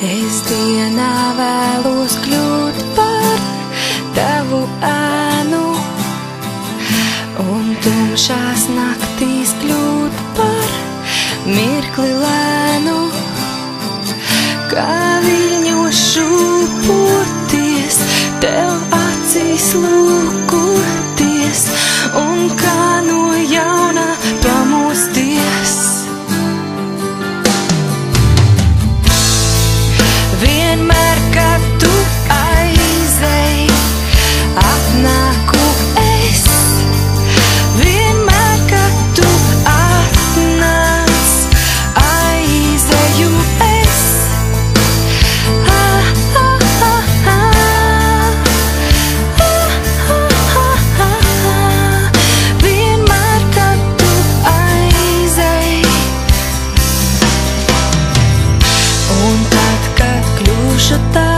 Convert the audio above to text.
Es dienā vēlos kļūt par tavu ēnu, un tumšās naktīs kļūt par mirkli lēnu, kā viļņos šūpoties, tev acīs lūkoties, un kā no jauna pamosties. Vienmēr, kad tu aizej, atnāku es. Vienmēr, kad tu atnāc, aizeju es. Vienmēr, kad tu aizej. Un tad, kad kļūšu tā